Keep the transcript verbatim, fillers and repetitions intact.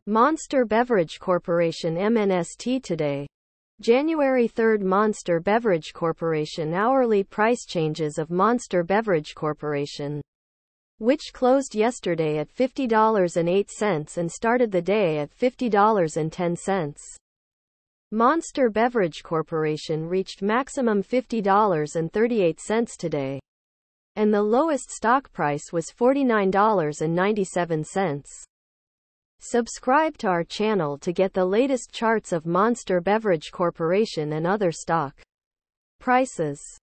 Monster Beverage Corporation M N S T today. January third. Monster Beverage Corporation hourly price changes of Monster Beverage Corporation, which closed yesterday at fifty dollars and eight cents and started the day at fifty dollars and ten cents. Monster Beverage Corporation reached maximum fifty dollars and thirty-eight cents today, and the lowest stock price was forty-nine dollars and ninety-seven cents. Subscribe to our channel to get the latest charts of Monster Beverage Corporation and other stock prices.